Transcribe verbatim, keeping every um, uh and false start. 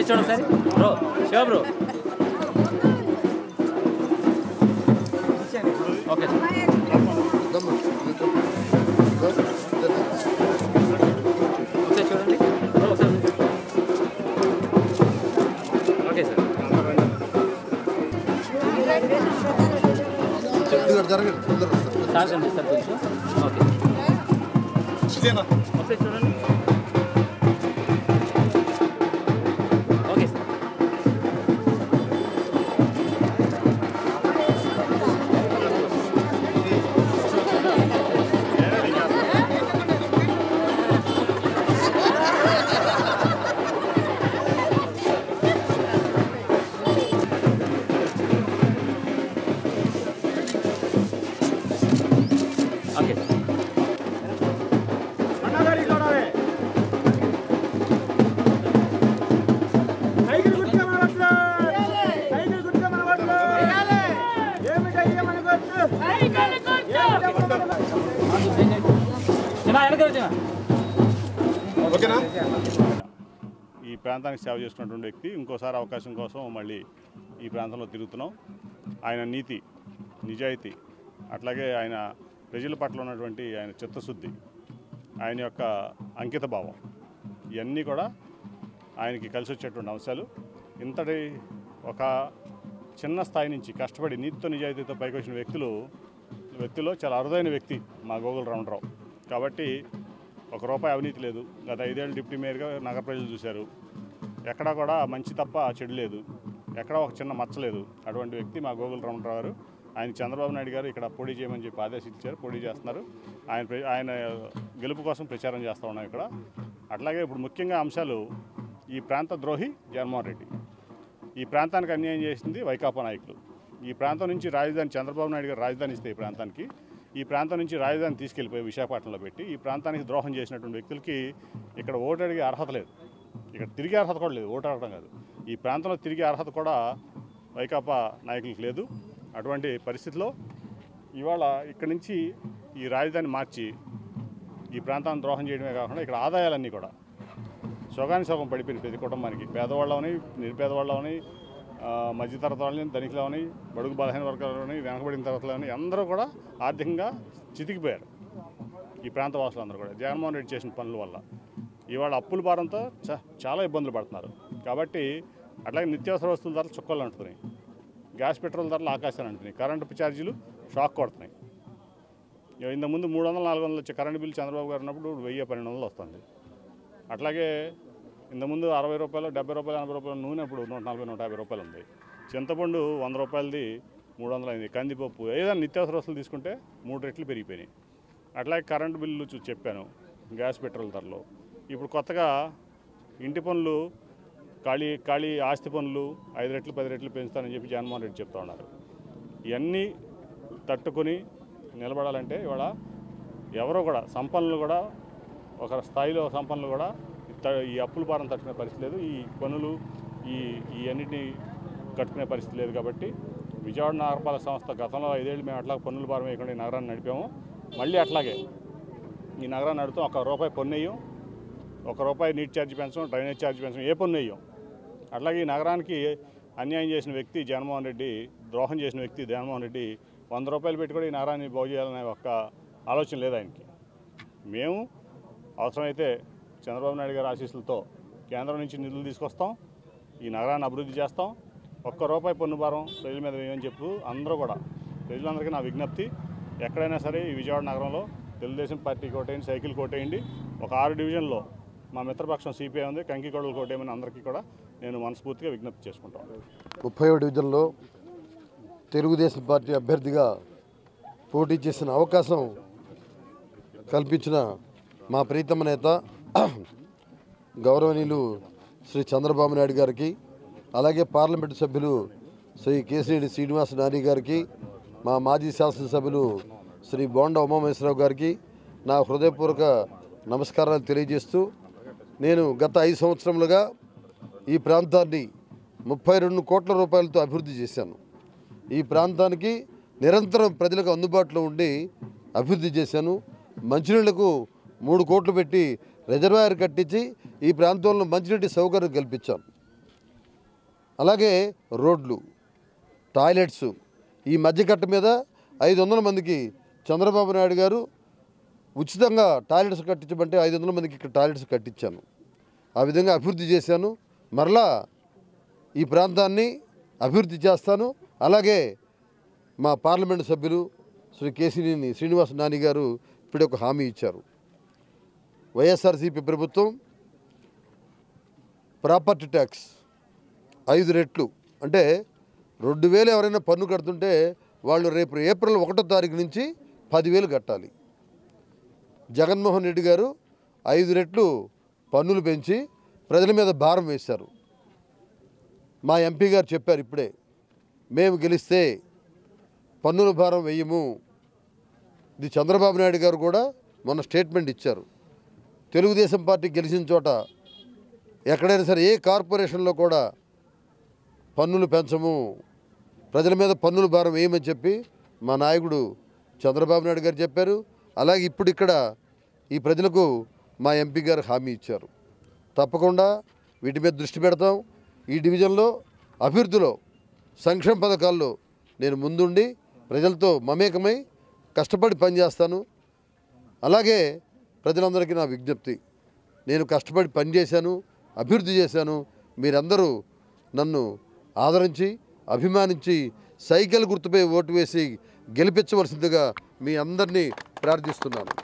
చూడండి సరే bro Shiva bro okay ఒకసారి చూడండి బ్రో ఒకసారి ఓకే సార్ సార్ కనిపిస్తారు కొంచెం ఓకే ఒకసారి చూడండి ఓకే సార్ ఓకే ఓకేనా? ఈ ప్రాంతానికి సేవ చేస్తున్నటువంటి వ్యక్తి ఇంకోసారి అవకాశం కోసం మళ్ళీ ఈ ప్రాంతంలో తిరుగుతున్నాం. ఆయన నీతి, నిజాయితీ, అట్లాగే ఆయన ప్రజల పట్ల ఉన్నటువంటి ఆయన చిత్తశుద్ధి, ఆయన యొక్క అంకిత భావం, ఇవన్నీ కూడా ఆయనకి కలిసి వచ్చేటువంటి అంశాలు. ఇంతటి ఒక చిన్న స్థాయి నుంచి కష్టపడి నీతితో నిజాయితీతో పైకి వచ్చిన వ్యక్తులు వ్యక్తిలో చాలా అరుదైన వ్యక్తి మా గోగుల రమణరావు. కాబట్టి ఒక రూపాయి అవినీతి లేదు. గత ఐదేళ్ళు డిప్యూటీ మేయర్గా నగర ప్రజలు చూశారు. ఎక్కడా కూడా మంచి తప్ప చెడు లేదు, ఎక్కడా ఒక చిన్న మచ్చలేదు. అటువంటి వ్యక్తి మా గోగుల రమణరావు గారు. ఆయన చంద్రబాబు నాయుడు గారు ఇక్కడ పోటీ చేయమని చెప్పి ఆదేశించారు, పోటీ చేస్తున్నారు. ఆయన ఆయన గెలుపు కోసం ప్రచారం చేస్తూ ఉన్నాం ఇక్కడ. అట్లాగే ఇప్పుడు ముఖ్యంగా అంశాలు, ఈ ప్రాంత ద్రోహి జగన్మోహన్ రెడ్డి, ఈ ప్రాంతానికి అన్యాయం చేసింది వైకాపా నాయకులు. ఈ ప్రాంతం నుంచి రాజధాని చంద్రబాబు నాయుడు గారు రాజధాని ఇస్తే ఈ ప్రాంతానికి, ఈ ప్రాంతం నుంచి రాజధాని తీసుకెళ్ళిపోయి విశాఖపట్నంలో పెట్టి ఈ ప్రాంతానికి ద్రోహం చేసినటువంటి వ్యక్తులకి ఇక్కడ ఓటు అడిగే అర్హత లేదు, ఇక్కడ తిరిగే అర్హత కూడా లేదు. ఓటు అడగడం కాదు, ఈ ప్రాంతంలో తిరిగే అర్హత కూడా వైకాపా నాయకులకు లేదు. అటువంటి పరిస్థితిలో ఇవాళ ఇక్కడి నుంచి ఈ రాజధాని మార్చి ఈ ప్రాంతాన్ని ద్రోహం చేయడమే కాకుండా ఇక్కడ ఆదాయాలన్నీ కూడా సొగాని సొగం పడిపోయింది ప్రతి కుటుంబానికి. పేదవాళ్ళని, నిరుపేదవాళ్ళని, మధ్యతరగతి వాళ్ళని, ధనికులని, బడుగు బలహీన వర్గాలని, వెనకబడిన తరగతులని అందరూ కూడా ఆర్థికంగా చితికిపోయారు. ఈ ప్రాంత వాసులు అందరూ కూడా జగన్మోహన్ రెడ్డి చేసిన పనుల వల్ల ఇవాళ అప్పుల భారంతో చాలా ఇబ్బందులు పడుతున్నారు. కాబట్టి అట్లాగే నిత్యావసర వస్తువుల ధరలు చుక్కలు అంటున్నాయి, గ్యాస్ పెట్రోల్ ధరలు ఆకాశాన్ని అంటున్నాయి, కరెంటు ఛార్జీలు షాక్ కొడుతున్నాయి. ఇంతకుముందు మూడు వందలు నాలుగు వందలు వచ్చే కరెంటు బిల్లు చంద్రబాబు గారు ఉన్నప్పుడు వెయ్యి పన్నెండు వందలు వస్తుంది. అట్లాగే ఇంతకుముందు అరవై రూపాయలు, డెబ్బై రూపాయలు, ఎనభై రూపాయలు నూనె ఇప్పుడు నూట నలభై నూట యాభై రూపాయలు ఉంది. చింతపండు వంద రూపాయలది మూడు వందలు అయింది. కందిపప్పు ఏదైనా నిత్యావసర వస్తువులు తీసుకుంటే మూడు రెట్లు పెరిగిపోయినాయి. అట్లాగే కరెంటు బిల్లు చూసి చెప్పాను, గ్యాస్ పెట్రోల్ ధరలు. ఇప్పుడు కొత్తగా ఇంటి పనులు, ఖాళీ ఖాళీ ఆస్తి పనులు ఐదు రెట్లు పది రెట్లు పెంచుతానని చెప్పి జగన్మోహన్ రెడ్డి చెప్తా ఉన్నారు. ఇవన్నీ తట్టుకొని నిలబడాలంటే ఇవాళ ఎవరో కూడా సంపన్నులు కూడా ఒక స్థాయిలో సంపన్నులు కూడా ఈ అప్పుల భారం తట్టుకునే పరిస్థితి లేదు, ఈ పనులు ఈ ఈ అన్నిటినీ కట్టుకునే పరిస్థితి లేదు. కాబట్టి విజయవాడ నగరపాలక సంస్థ గతంలో ఐదేళ్ళు మేము అట్లా పన్నుల భారం వేయకుండా ఈ నగరాన్ని నడిపాము. మళ్ళీ అట్లాగే ఈ నగరాన్ని నడుపుతాం. ఒక రూపాయి పన్ను వేయం, ఒక రూపాయి నీటి ఛార్జీ పెంచడం, డ్రైనేజ్ ఛార్జీ పెంచడం, ఏ పన్ను వేయం. అట్లాగే ఈ నగరానికి అన్యాయం చేసిన వ్యక్తి జగన్మోహన్ రెడ్డి, ద్రోహం చేసిన వ్యక్తి జగన్మోహన్ రెడ్డి వంద రూపాయలు పెట్టి కూడా ఈ నగరాన్ని బాగు చేయాలనే ఒక ఆలోచన లేదు ఆయనకి. మేము అవసరమైతే చంద్రబాబు నాయుడు గారి ఆశీస్సులతో కేంద్రం నుంచి నిధులు తీసుకొస్తాం, ఈ నగరాన్ని అభివృద్ధి చేస్తాం. ఒక్క రూపాయి పన్ను భారం ప్రజల మీద వేయమని చెప్పు అందరూ కూడా, ప్రజలందరికీ నా విజ్ఞప్తి. ఎక్కడైనా సరే ఈ విజయవాడ నగరంలో తెలుగుదేశం పార్టీ కోటేయండి, సైకిల్ కోటేయండి. ఒక ఆరు డివిజన్లో మా మిత్రపక్షం సిపిఐ ఉంది, కంకికొడలు కోటేయమని అందరికీ కూడా నేను మనస్ఫూర్తిగా విజ్ఞప్తి చేసుకుంటాను. ముప్పై డివిజన్లో తెలుగుదేశం పార్టీ అభ్యర్థిగా పోటీ చేసిన అవకాశం కల్పించిన మా ప్రీతమ నేత గౌరవనీయులు శ్రీ చంద్రబాబు నాయుడు గారికి, అలాగే పార్లమెంటు సభ్యులు శ్రీ కేసిరెడ్డి శ్రీనివాస నాని గారికి, మా మాజీ శాసనసభ్యులు శ్రీ బోండా ఉమామహేశ్వరరావు గారికి నా హృదయపూర్వక నమస్కారాలు తెలియజేస్తూ, నేను గత ఐదు సంవత్సరములుగా ఈ ప్రాంతాన్ని ముప్పై రెండు కోట్ల రూపాయలతో అభివృద్ధి చేశాను. ఈ ప్రాంతానికి నిరంతరం ప్రజలకు అందుబాటులో ఉండి అభివృద్ధి చేశాను. మంచినీళ్లకు మూడు కోట్లు పెట్టి రిజర్వాయర్ కట్టించి ఈ ప్రాంతంలో మంచినీటి సౌకర్యం కల్పించాను. అలాగే రోడ్లు, టాయిలెట్స్, ఈ మధ్యకట్ట మీద ఐదు వందల మందికి చంద్రబాబు నాయుడు గారు ఉచితంగా టాయిలెట్స్ కట్టించమంటే ఐదు వందల మందికి ఇక్కడ టాయిలెట్స్ కట్టించాను. ఆ విధంగా అభివృద్ధి చేశాను. మరలా ఈ ప్రాంతాన్ని అభివృద్ధి చేస్తాను. అలాగే మా పార్లమెంటు సభ్యులు శ్రీ కేసినేని శ్రీనివాస నాని గారు ఇప్పుడే ఒక హామీ ఇచ్చారు. వైఎస్ఆర్సీపీ ప్రభుత్వం ప్రాపర్టీ ట్యాక్స్ ఐదు రెట్లు అంటే రెండు వేలు ఎవరైనా పన్ను కడుతుంటే వాళ్ళు రేపు ఏప్రిల్ ఒకటో తారీఖు నుంచి పదివేలు కట్టాలి. జగన్మోహన్ రెడ్డి గారు ఐదు రెట్లు పన్నులు పెంచి ప్రజల మీద భారం వేశారు. మా ఎంపీ గారు చెప్పారు ఇప్పుడే, మేము గెలిస్తే పన్నుల భారం వేయము. ఇది చంద్రబాబు నాయుడు గారు కూడా మొన్న స్టేట్మెంట్ ఇచ్చారు. తెలుగుదేశం పార్టీ గెలిచిన చోట ఎక్కడైనా సరే ఏ కార్పొరేషన్లో కూడా పన్నులు పెంచము, ప్రజల మీద పన్నుల భారం వేయమని చెప్పి మా నాయకుడు చంద్రబాబు నాయుడు గారు చెప్పారు. అలాగే ఇప్పుడు ఇక్కడ ఈ ప్రజలకు మా ఎంపీ గారు హామీ ఇచ్చారు. తప్పకుండా వీటి మీద దృష్టి పెడతాం. ఈ డివిజన్లో అభివృద్ధిలో, సంక్షేమ పథకాల్లో నేను ముందుండి ప్రజలతో మమేకమై కష్టపడి పనిచేస్తాను. అలాగే ప్రజలందరికీ నా విజ్ఞప్తి, నేను కష్టపడి పనిచేశాను, అభివృద్ధి చేశాను. మీరందరూ నన్ను ఆదరించి అభిమానించి సైకిల్ గుర్తుపై ఓటు వేసి గెలిపించవలసిందిగా మీ అందరినీ ప్రార్థిస్తున్నాను.